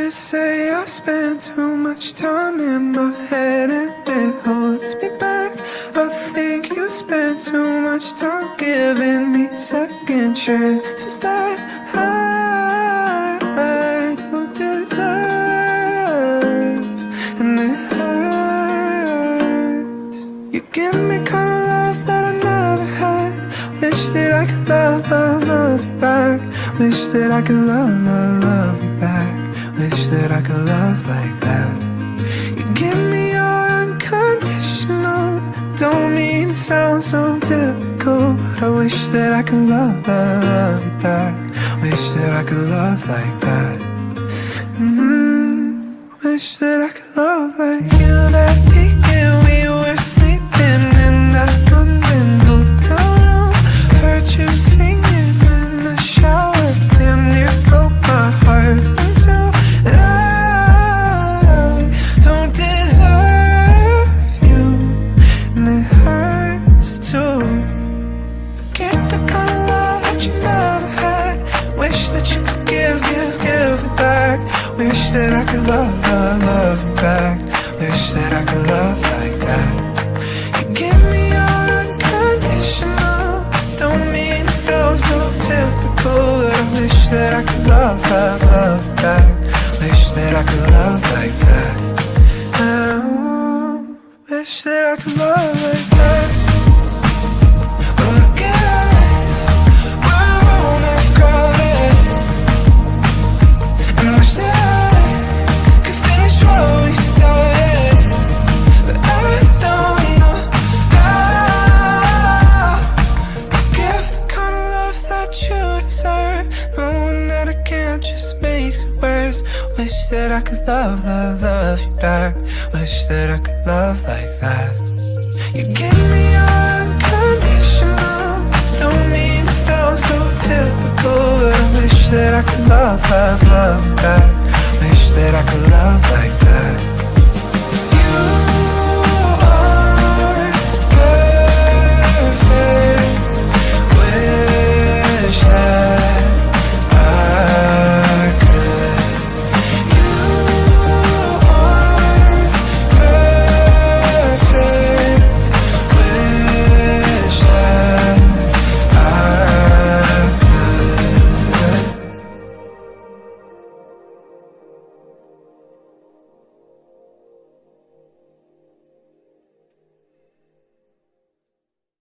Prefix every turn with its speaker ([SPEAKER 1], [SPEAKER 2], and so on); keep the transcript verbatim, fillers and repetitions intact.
[SPEAKER 1] They say I spend too much time in my head and it holds me back. I think you spend too much time giving me second chances that I, I don't deserve, and it hurts. You give me kind of love that I never had. Wish that I could love, love, love you back. Wish that I could love, love, love you back. Wish that I could love like that. You give me your unconditional. Don't mean to sound so typical, but I wish that I could love, love, love you back. Wish that I could love like that. Mm-hmm. Wish that I could love like you. That weekend we were sleeping in that unwindow hotel room. Heard you singing in the shower, damn near broke my heart. Until I don't deserve you, and it hurts too. Get the kind of love that you never had. Wish that you could give, give, give it back. Wish that I could love, love, love you back. Wish that I could love like that. You give me your unconditional. Don't mean to sound so typical, but I wish that I could love, love, love you back. Wish that I could love like that. I wish that I could love like that. Well, look at us, we're grown up crowded, and I wish that I could finish what we started, but I don't know how to give the kind of love that you deserve, knowing that I can't just makes it worse. Wish that I could love, love, love you back. Wish that I could love like that. You give me your unconditional. Don't mean to sound so typical, but I wish that I could love, love, love you back. Wish that I could love like that.